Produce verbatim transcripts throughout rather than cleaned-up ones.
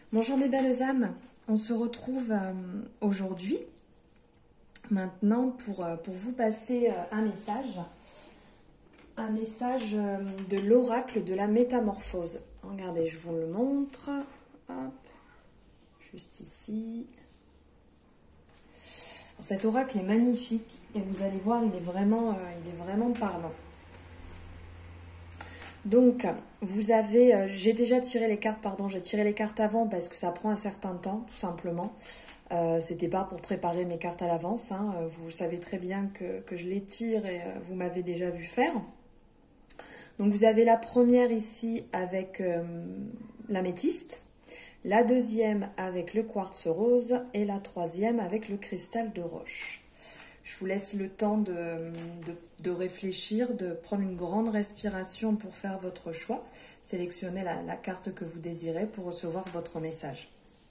Bonjour mes belles âmes, on se retrouve euh, aujourd'hui, maintenant pour, euh, pour vous passer euh, un message, un message euh, de l'oracle de la métamorphose. Regardez, je vous le montre, hop, juste ici. Alors, cet oracle est magnifique et vous allez voir, il est vraiment, euh, il est vraiment parlant. Donc, vous avez, euh, j'ai déjà tiré les cartes, pardon, j'ai tiré les cartes avant parce que ça prend un certain temps, tout simplement. Euh, C'était pas pour préparer mes cartes à l'avance, hein. Vous savez très bien que, que je les tire et euh, vous m'avez déjà vu faire. Donc, vous avez la première ici avec euh, l'améthyste, la deuxième avec le quartz rose et la troisième avec le cristal de roche. Je vous laisse le temps de, de, de réfléchir, de prendre une grande respiration pour faire votre choix. Sélectionnez la, la carte que vous désirez pour recevoir votre message.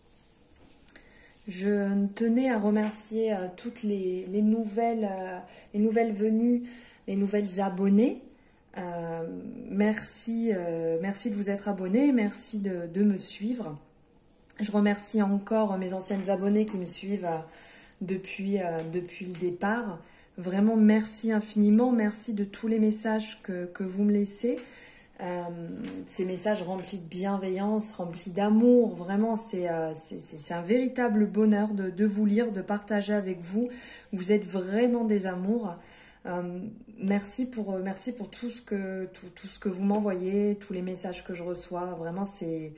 Je tenais à remercier euh, toutes les, les, nouvelles, euh, les nouvelles venues, les nouvelles abonnées. Euh, merci, euh, merci de vous être abonnés, merci de, de me suivre. Je remercie encore mes anciennes abonnées qui me suivent euh, Depuis, euh, depuis le départ. Vraiment, merci infiniment. Merci de tous les messages que, que vous me laissez. Euh, ces messages remplis de bienveillance, remplis d'amour. Vraiment, c'est euh, c'est un véritable bonheur de, de vous lire, de partager avec vous. Vous êtes vraiment des amours. Euh, merci pour, merci pour tout ce que, tout, tout ce que vous m'envoyez, tous les messages que je reçois. Vraiment, c'est...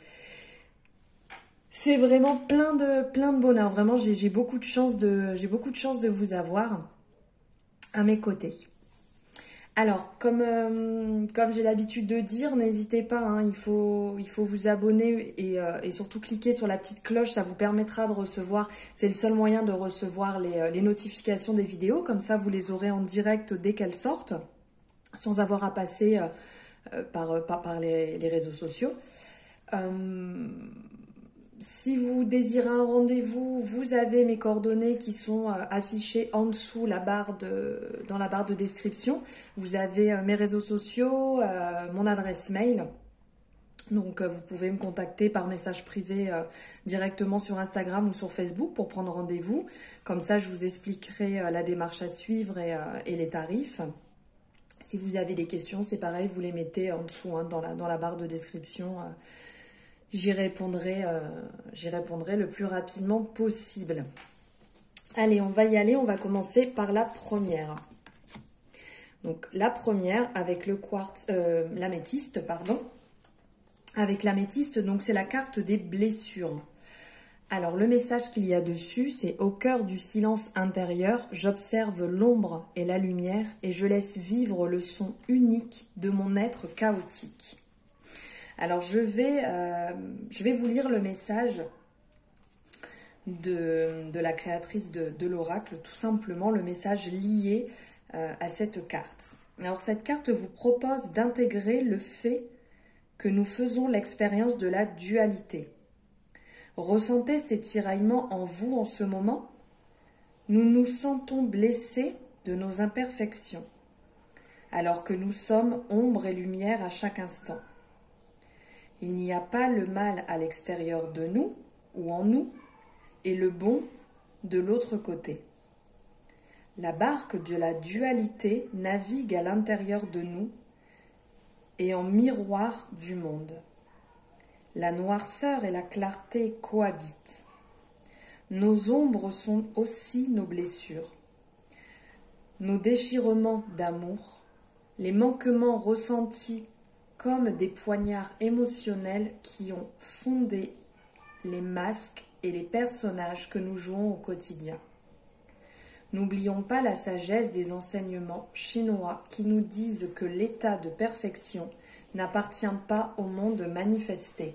C'est vraiment plein de, plein de bonheur. Vraiment, j'ai beaucoup de chance de, j'ai beaucoup de chance de vous avoir à mes côtés. Alors, comme, euh, comme j'ai l'habitude de dire, n'hésitez pas, hein, il faut, il faut vous abonner et, euh, et surtout cliquer sur la petite cloche. Ça vous permettra de recevoir, c'est le seul moyen de recevoir les, les notifications des vidéos. Comme ça, vous les aurez en direct dès qu'elles sortent, sans avoir à passer euh, par, par, par les, les réseaux sociaux. Euh, Si vous désirez un rendez-vous, vous avez mes coordonnées qui sont affichées en dessous la barre de, dans la barre de description. Vous avez mes réseaux sociaux, euh, mon adresse mail. Donc vous pouvez me contacter par message privé euh, directement sur Instagram ou sur Facebook pour prendre rendez-vous. Comme ça, je vous expliquerai euh, la démarche à suivre et, euh, et les tarifs. Si vous avez des questions, c'est pareil, vous les mettez en dessous, hein, dans, la, dans la barre de description. Euh, J'y répondrai, euh, j'y répondrai le plus rapidement possible. Allez, on va y aller. On va commencer par la première. Donc, la première avec le quartz, euh, l'améthyste, pardon. Avec l'améthyste, donc c'est la carte des blessures. Alors, le message qu'il y a dessus, c'est « Au cœur du silence intérieur, j'observe l'ombre et la lumière et je laisse vivre le son unique de mon être chaotique. » Alors, je vais, euh, je vais vous lire le message de, de la créatrice de, de l'oracle, tout simplement le message lié euh, à cette carte. Alors, cette carte vous propose d'intégrer le fait que nous faisons l'expérience de la dualité. Ressentez ces tiraillements en vous en ce moment. Nous nous sentons blessés de nos imperfections, alors que nous sommes ombre et lumière à chaque instant. Il n'y a pas le mal à l'extérieur de nous ou en nous et le bon de l'autre côté. La barque de la dualité navigue à l'intérieur de nous et en miroir du monde. La noirceur et la clarté cohabitent. Nos ombres sont aussi nos blessures, nos déchirements d'amour, les manquements ressentis comme des poignards émotionnels qui ont fondé les masques et les personnages que nous jouons au quotidien. N'oublions pas la sagesse des enseignements chinois qui nous disent que l'état de perfection n'appartient pas au monde manifesté.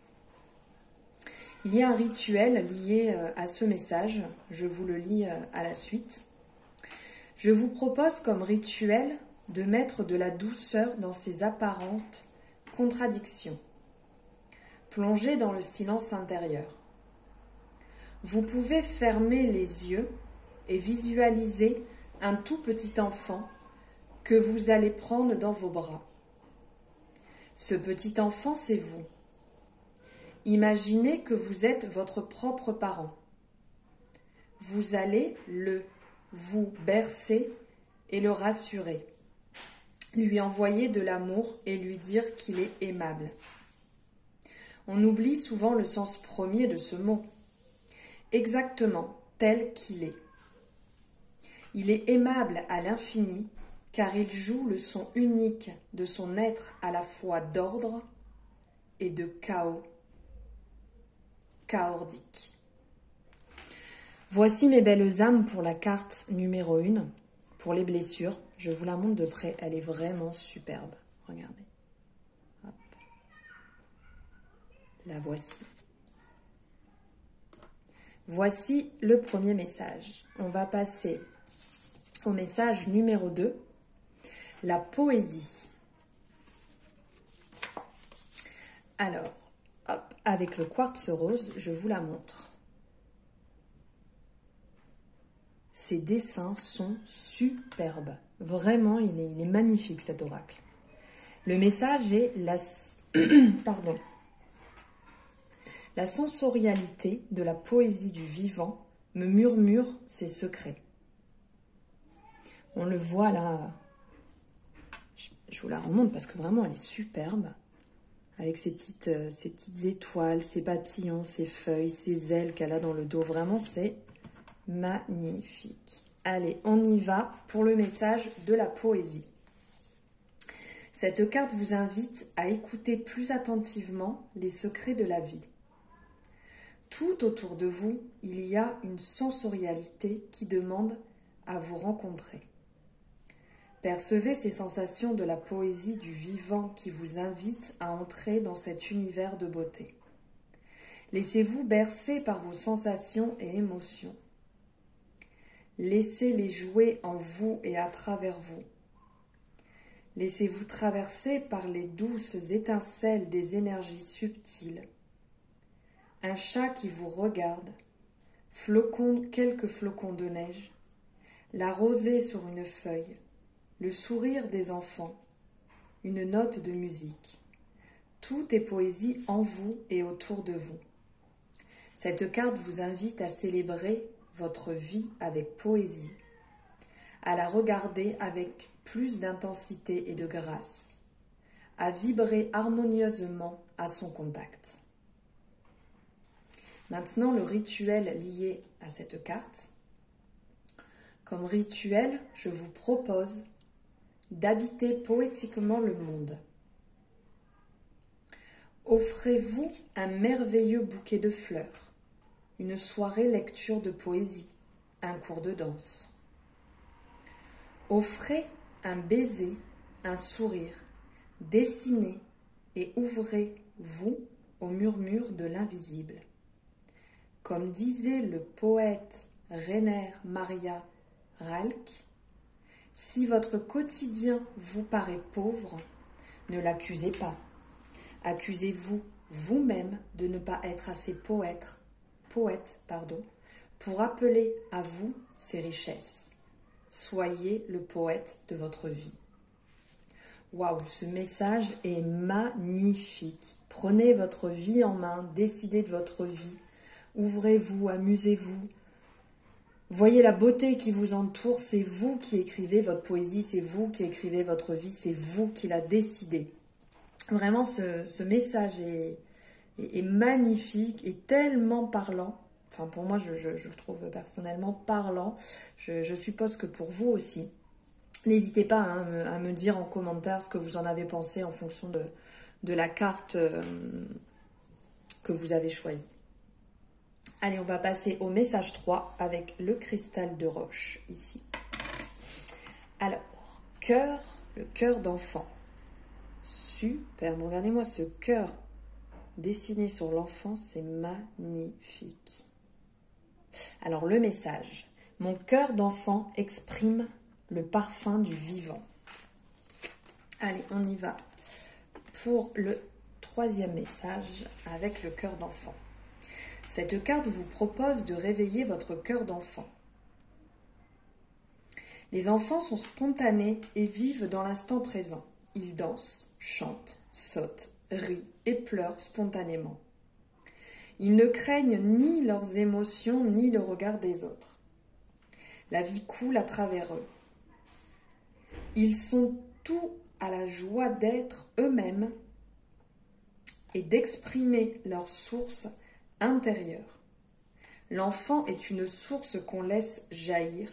Il y a un rituel lié à ce message, je vous le lis à la suite. Je vous propose comme rituel de mettre de la douceur dans ces apparentes contradictions. Plongez dans le silence intérieur. Vous pouvez fermer les yeux et visualiser un tout petit enfant que vous allez prendre dans vos bras. Ce petit enfant, c'est vous. Imaginez que vous êtes votre propre parent. Vous allez le vous bercer et le rassurer, lui envoyer de l'amour et lui dire qu'il est aimable. On oublie souvent le sens premier de ce mot, exactement tel qu'il est. Il est aimable à l'infini car il joue le son unique de son être à la fois d'ordre et de chaos, chaordique. Voici mes belles âmes pour la carte numéro un, pour les blessures. Je vous la montre de près, elle est vraiment superbe. Regardez. Hop. La voici. Voici le premier message. On va passer au message numéro deux, la poésie. Alors, hop, avec le quartz rose, je vous la montre. Ces dessins sont superbes. Vraiment, il est, il est magnifique cet oracle. Le message est la, pardon, la sensorialité de la poésie du vivant me murmure ses secrets. On le voit là. Je, je vous la remonte parce que vraiment, elle est superbe. Avec ses petites, euh, ses petites étoiles, ses papillons, ses feuilles, ses ailes qu'elle a dans le dos. Vraiment, c'est magnifique. Allez, on y va pour le message de la poésie. Cette carte vous invite à écouter plus attentivement les secrets de la vie. Tout autour de vous, il y a une sensorialité qui demande à vous rencontrer. Percevez ces sensations de la poésie du vivant qui vous invite à entrer dans cet univers de beauté. Laissez-vous bercer par vos sensations et émotions. Laissez-les jouer en vous et à travers vous. Laissez-vous traverser par les douces étincelles des énergies subtiles. Un chat qui vous regarde, flocon, quelques flocons de neige, la rosée sur une feuille, le sourire des enfants, une note de musique. Tout est poésie en vous et autour de vous. Cette carte vous invite à célébrer votre vie avec poésie, à la regarder avec plus d'intensité et de grâce, à vibrer harmonieusement à son contact. Maintenant, le rituel lié à cette carte. Comme rituel, je vous propose d'habiter poétiquement le monde. Offrez-vous un merveilleux bouquet de fleurs, une soirée lecture de poésie, un cours de danse. Offrez un baiser, un sourire, dessinez et ouvrez-vous au murmure de l'invisible. Comme disait le poète Rainer Maria Rilke, si votre quotidien vous paraît pauvre, ne l'accusez pas. Accusez-vous vous-même de ne pas être assez poète, poète pardon, pour appeler à vous ces richesses. Soyez le poète de votre vie. Waouh, ce message est magnifique. Prenez votre vie en main, décidez de votre vie. Ouvrez-vous, amusez-vous. Voyez la beauté qui vous entoure, c'est vous qui écrivez votre poésie, c'est vous qui écrivez votre vie, c'est vous qui la décidez. Vraiment, ce, ce message est, est, est magnifique et tellement parlant. Enfin, pour moi, je, je, je le trouve personnellement parlant. Je, je suppose que pour vous aussi. N'hésitez pas hein, à, me, à me dire en commentaire ce que vous en avez pensé en fonction de, de la carte euh, que vous avez choisie. Allez, on va passer au message trois avec le cristal de roche ici. Alors, cœur, le cœur d'enfant. Super, regardez-moi ce cœur dessiné sur l'enfant, c'est magnifique. Alors, le message. Mon cœur d'enfant exprime le parfum du vivant. Allez, on y va pour le troisième message avec le cœur d'enfant. Cette carte vous propose de réveiller votre cœur d'enfant. Les enfants sont spontanés et vivent dans l'instant présent. Ils dansent, chantent, sautent, rient et pleurent spontanément. Ils ne craignent ni leurs émotions, ni le regard des autres. La vie coule à travers eux. Ils sont tout à la joie d'être eux-mêmes et d'exprimer leur source intérieure. L'enfant est une source qu'on laisse jaillir,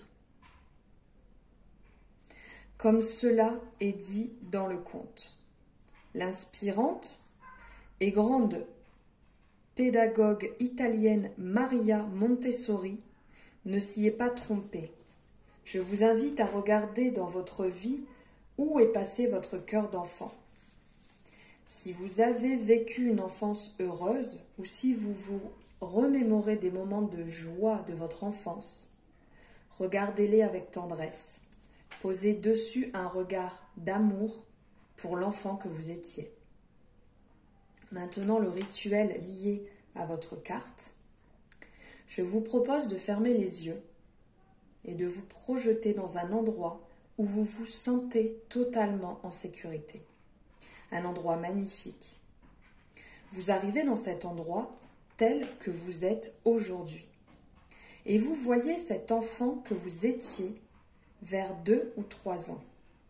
comme cela est dit dans le conte. L'inspirante et grande pédagogue italienne Maria Montessori ne s'y est pas trompée. Je vous invite à regarder dans votre vie où est passé votre cœur d'enfant. Si vous avez vécu une enfance heureuse ou si vous vous remémorez des moments de joie de votre enfance, regardez-les avec tendresse. Posez dessus un regard d'amour pour l'enfant que vous étiez. Maintenant, le rituel lié à votre carte. Je vous propose de fermer les yeux et de vous projeter dans un endroit où vous vous sentez totalement en sécurité. Un endroit magnifique. Vous arrivez dans cet endroit tel que vous êtes aujourd'hui. Et vous voyez cet enfant que vous étiez vers deux ou trois ans.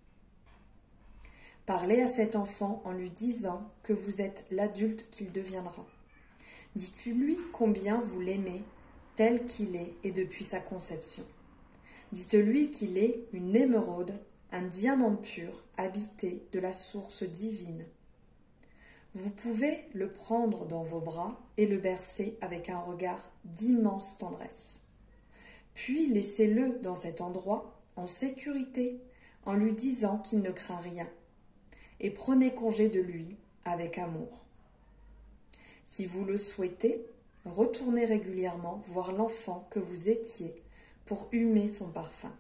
Parlez à cet enfant en lui disant que vous êtes l'adulte qu'il deviendra. Dites-lui combien vous l'aimez tel qu'il est et depuis sa conception. Dites-lui qu'il est une émeraude, un diamant pur, habité de la source divine. Vous pouvez le prendre dans vos bras et le bercer avec un regard d'immense tendresse. Puis laissez-le dans cet endroit, en sécurité, en lui disant qu'il ne craint rien. Et prenez congé de lui avec amour. Si vous le souhaitez, retournez régulièrement voir l'enfant que vous étiez pour humer son parfum.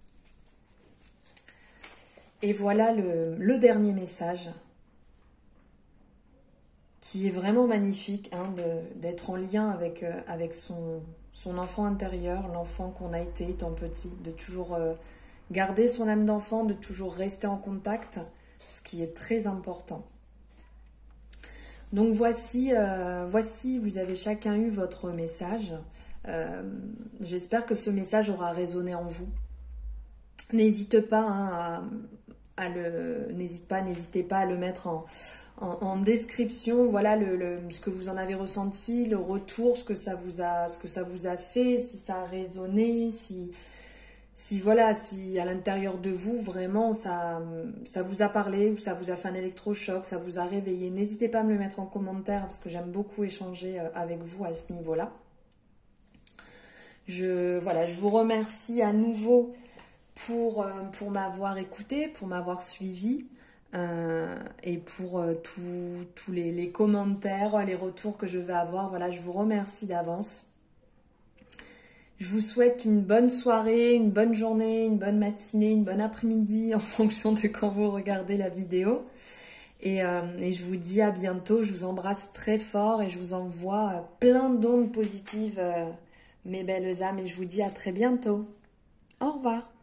Et voilà le, le dernier message qui est vraiment magnifique, hein, d'être en lien avec, euh, avec son, son enfant intérieur, l'enfant qu'on a été étant petit, de toujours euh, garder son âme d'enfant, de toujours rester en contact, ce qui est très important. Donc voici, euh, voici, vous avez chacun eu votre message. Euh, J'espère que ce message aura résonné en vous. N'hésite pas, hein, à, à le, n'hésite pas, n'hésitez pas à le mettre en, en, en description. Voilà le, le, ce que vous en avez ressenti, le retour, ce que ça vous a, ce que ça vous a fait, si ça a résonné, si Si voilà, si à l'intérieur de vous, vraiment, ça, ça vous a parlé ou ça vous a fait un électrochoc, ça vous a réveillé, n'hésitez pas à me le mettre en commentaire parce que j'aime beaucoup échanger avec vous à ce niveau-là. Je, voilà, je vous remercie à nouveau pour, pour m'avoir écouté, pour m'avoir suivi euh, et pour euh, tous les, les commentaires, les retours que je vais avoir. Voilà, je vous remercie d'avance. Je vous souhaite une bonne soirée, une bonne journée, une bonne matinée, une bonne après-midi en fonction de quand vous regardez la vidéo. Et, euh, et je vous dis à bientôt, je vous embrasse très fort et je vous envoie plein d'ondes positives, euh, mes belles âmes. Et je vous dis à très bientôt. Au revoir.